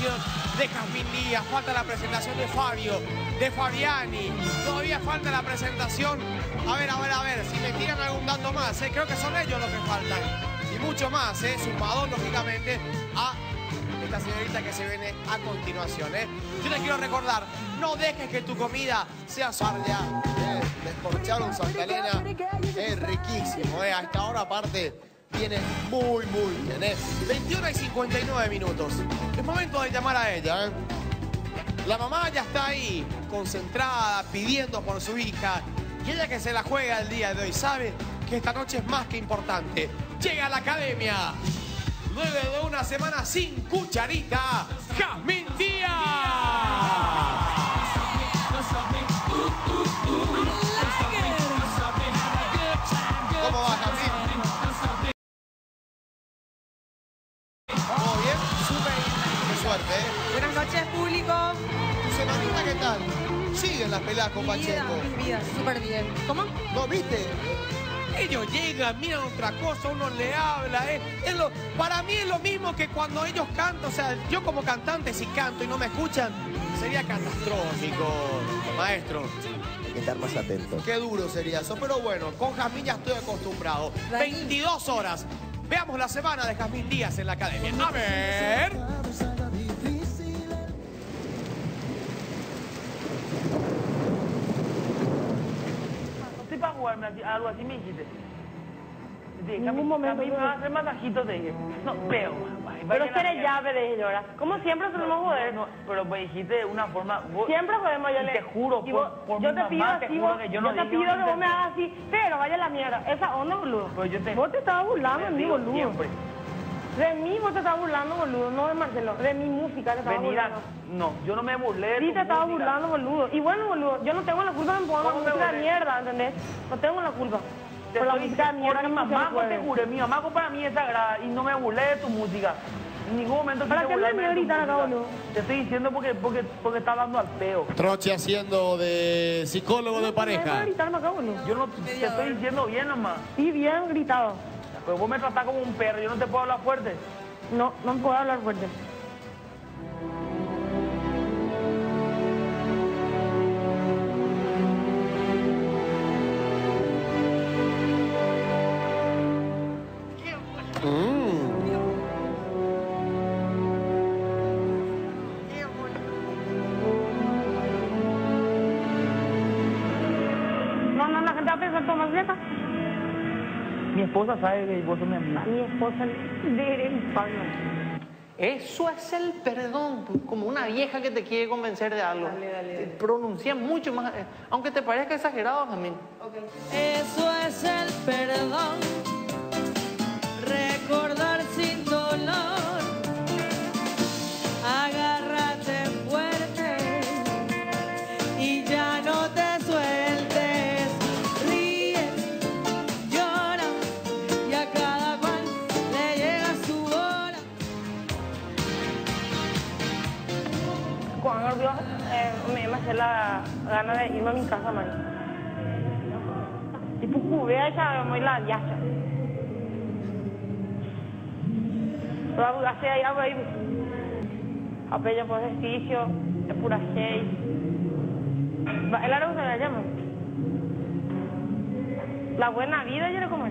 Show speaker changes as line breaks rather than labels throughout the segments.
presentación de Jazmín Díaz, falta la presentación de Fabio, de Fabiani, todavía falta la presentación. A ver, si me tiran algún dato más, creo que son ellos los que faltan. Y mucho más, sumado lógicamente a esta señorita que se viene a continuación. Yo les quiero recordar, no dejes que tu comida sea sardia. Descorcharon Santa Elena es riquísimo. A esta hora aparte viene muy bien. 21:59. Es momento de llamar a ella. La mamá ya está ahí, concentrada, pidiendo por su hija. Y ella que se la juega el día de hoy sabe que esta noche es más que importante. Llega a la academia. Luego de una semana sin cucharita, Jazmín Díaz. ¿Cómo va, Jazmín? ¿Todo bien?
Súper bien.
Qué suerte,
Buenas noches, público.
¿Tu semanita qué tal? Siguen las peleas con Pacheco.
Mi vida, súper bien. ¿Cómo?
¿No viste? Ellos llegan, miran otra cosa, uno le habla. Para mí es lo mismo que cuando ellos cantan. O sea, yo como cantante, si canto y no me escuchan, sería catastrófico, maestro.
Hay que estar más atentos.
Qué duro sería eso. Pero bueno, con Jazmín ya estoy acostumbrado. 22 horas. Veamos la semana de Jazmín Díaz en la academia. A ver.
Para jugarme algo así me dijiste.
En ningún momento.
A mí me va a hacer masajito, te dije. No, pero.
Pero seré llave de ella, ¿verdad? Como siempre solemos joder.
No, pero me dijiste de una forma. Vos,
siempre jodemos, yo
y
le.
te juro,
y vos,
por
yo
mi
te pido
mamá,
así,
te juro
vos,
que
yo
yo no
te
digo
pido que vos me
intentar.
hagas así, pero vaya a la mierda. Esa onda, boludo.
Pero yo te.
Vos te estabas burlando de mí,
digo
boludo.
siempre.
De mí vos te estabas burlando, boludo, no de Marcelo. De mi música te estabas
Venir a.
burlando.
No, yo no me burlé de
Sí,
tu
te estabas
música.
burlando, boludo. Y bueno, boludo, yo no tengo la culpa de poner la
¿Cómo me
música de
burlé?
mierda, ¿entendés? No tengo la culpa.
Te
Por la
estoy
música de
diciendo,
mierda
por mi
que
mamá,
pusieron
te
jueves.
juré, mi mamá para mí es sagrada y no me burlé de tu música. En ningún momento
¿Para
quise
qué me
burlarme de tu
gritar acá,
música.
boludo?
Te estoy diciendo porque está hablando al peo.
Troche haciendo de psicólogo de
No
pareja.
me gritarme acá, boludo.
Yo no te estoy diciendo bien nomás.
Sí, bien gritado.
Pero vos me tratás como un perro, yo no te puedo hablar fuerte.
No puedo hablar fuerte. No, la gente va a pensar Tomás Vieta.
Mi esposa sabe que vos sos mi amiga.
Mi esposa de infierno.
Eso es el perdón, como una vieja que te quiere convencer de algo.
Dale.
Pronuncia mucho más, aunque te parezca exagerado, Jazmín.
Eso es el perdón, recordar sin dolor, agárrate fuerte y ya no te sueltes, ríe, llora y a cada cual le llega su hora.
Cuando Dios me hace la gana de irme a mi casa, man. Tipo, cubea esa muy la yacha. Pero hace ahí algo ahí. Apello por ejercicio, es pura shade. El área se la llama. La buena vida, yo le como es.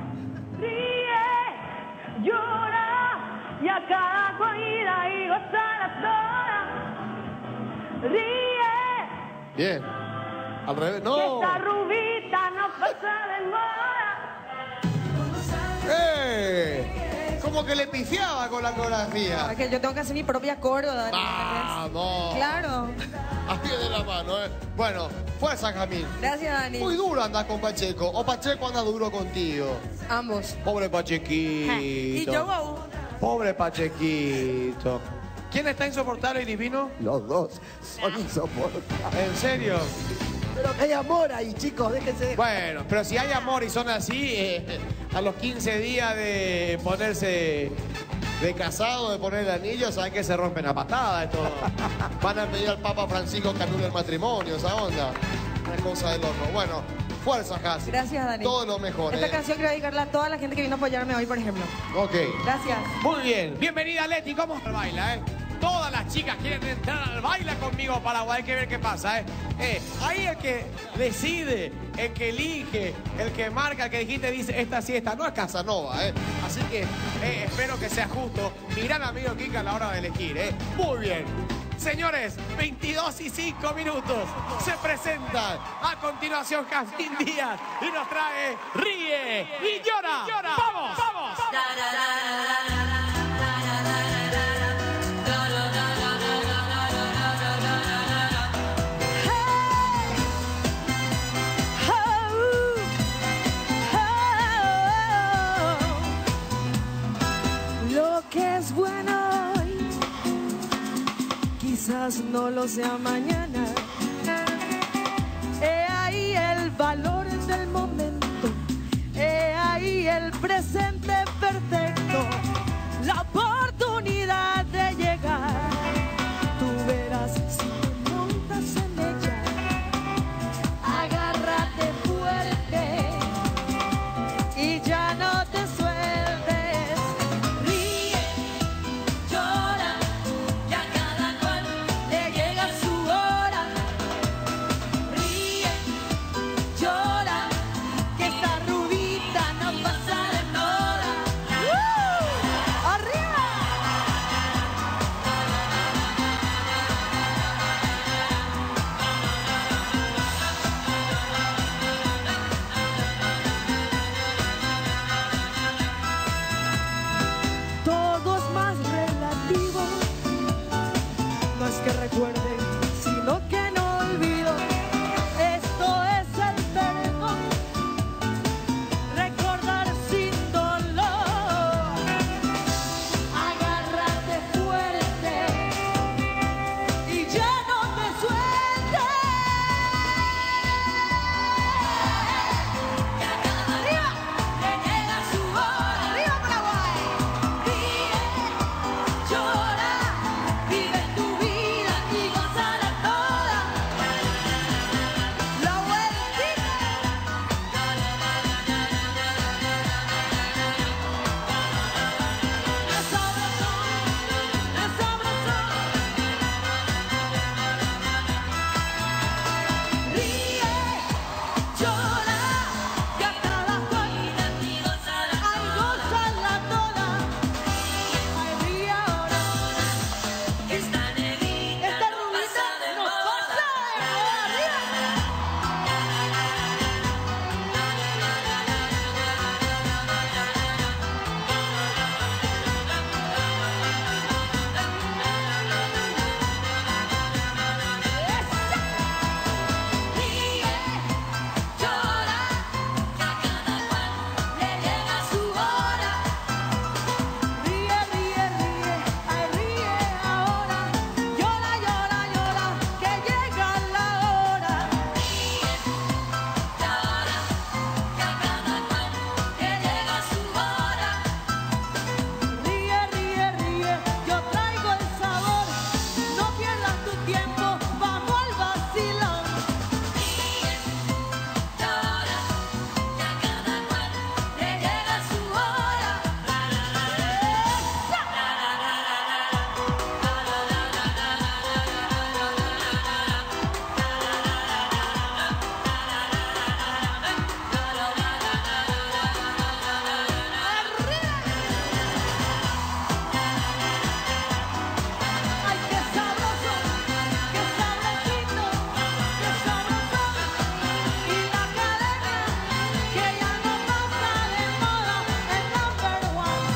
Ríe, llora y a cada corrida y gozar toda. Ríe.
Bien. Al revés.
Que
No.
esta rubita no pasa de moda.
Como que le pifiaba con la coreografía.
Que yo tengo que hacer mi propia coro, Dani.
Vamos.
Claro.
A pie de la mano, Bueno, fuerza, Jazmín.
Gracias, Dani.
Muy duro andas con Pacheco. O Pacheco anda duro contigo.
Ambos.
Pobre Pachequito.
Y yo, wow.
Pobre Pachequito. ¿Quién está insoportable y divino?
Los dos son insoportables.
¿En serio?
Pero que hay amor ahí, chicos, déjense de...
Bueno, pero si hay amor y son así, a los 15 días de ponerse de casado, de poner el anillo, saben que se rompen a patada esto. Van a pedir al Papa Francisco que anule el matrimonio, esa onda. Una cosa de loco. Bueno, fuerza, Jazz.
Gracias, Dani.
Todo lo mejor,
Esta canción quiero dedicarla a toda la gente que vino a apoyarme hoy, por ejemplo.
Ok.
Gracias.
Muy bien. Bienvenida, Leti. ¿Cómo se baila, Toda la chicas quieren entrar al baile conmigo Paraguay, hay que ver qué pasa, ahí el que decide, el que elige, el que marca, el que dijiste dice esta siesta, no es Casanova, así que espero que sea justo mi gran amigo Kika a la hora de elegir, muy bien. Señores, 22 y 5 minutos. Se presenta a continuación Jazmín Díaz y nos trae Ríe y Llora. ¡Vamos! ¡Vamos!
Lo que es bueno hoy quizás no lo sea mañana. He ahí el valor del momento, he ahí el presente perfecto, la oportunidad de llegar. Tú verás si te montas en ella, agárrate fuerte y ya no te sueltes. Ríe, llora, y a cada cual le llega su hora. Ríe, llora, que esta rubita no pasa de moda. ¡Arriba! Todo es más relativo. No es que recuerde, sino que no olvido. Esto es el perdón, recordar sin dolor. Agárrate fuerte y ya no te sueltes. Que a cada día le llega su hora. ¡Arriba, Paraguay! Ríe, llora, vive tu vida y gózala toda. La vueltita. Es sabrosón, es sabrosón. Ríe, llora, que a cada cual ay, gózala toda. Ay, ríe ahora. Esta negrita no pasa de moda. Ríe, llora, que a cada cual le llega su hora. Ríe, ríe, ríe, ay, ríe ahora. Llora, llora, llora, que llega la hora. Ríe, llora, que a cada cual le llega su hora. Ríe, ríe, ríe, yo traigo el sabor. No pierdas tu tiempo, vamos al vacilón. Ríe, llora, que a cada cual le llega su hora. Ay, qué sabroso, qué sabrosito, qué sabroso. Y la academia que ya no pasa de moda, el number one.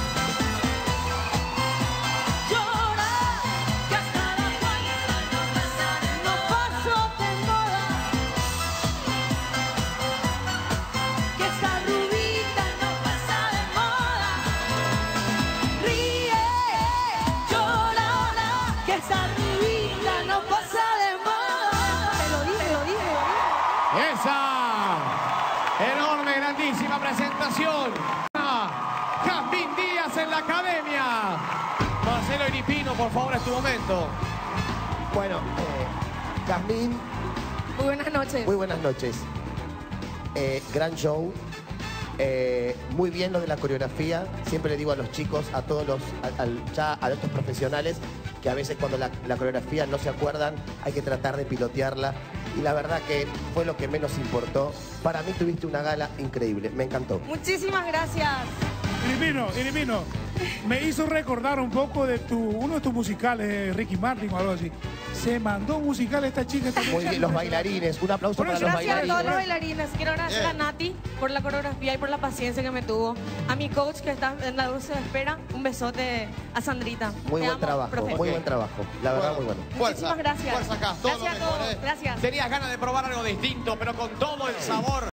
Llora, que hasta la cual no paso de moda. Que esa rubita no pasa de moda. Ríe, llora, que esa rubita no pasa de moda. Te lo dije, lo dije.
Esa enorme, grandísima presentación. Jazmín Díaz en la academia. Marcelo Iripino, por favor, es tu momento.
Bueno, Jazmín,
Muy buenas noches.
muy buenas noches. Gran show. Muy bien lo de la coreografía. Siempre le digo a los chicos, a todos los, ya a estos profesionales, que a veces cuando la coreografía no se acuerdan, hay que tratar de pilotearla. Y la verdad que fue lo que menos importó. Para mí tuviste una gala increíble, me encantó.
Muchísimas gracias.
Irimino, me hizo recordar un poco de uno de tus musicales, Ricky Martin o algo así. Se mandó musical esta chica.
Muy bien, los bailarines, un aplauso para los
Gracias a
bailarines.
todos los bailarines. Quiero agradecer a Nati por la coreografía y por la paciencia que me tuvo. A mi coach que está en la dulce espera. Un besote a Sandrita.
Muy
Te
buen
amo,
trabajo,
profe.
muy buen trabajo. La verdad, muy bueno.
Fuerza.
Muchísimas gracias.
Fuerza acá, todo
Gracias
lo
a
mejor,
todos. Gracias.
Tenías ganas de probar algo distinto, pero con todo el sabor.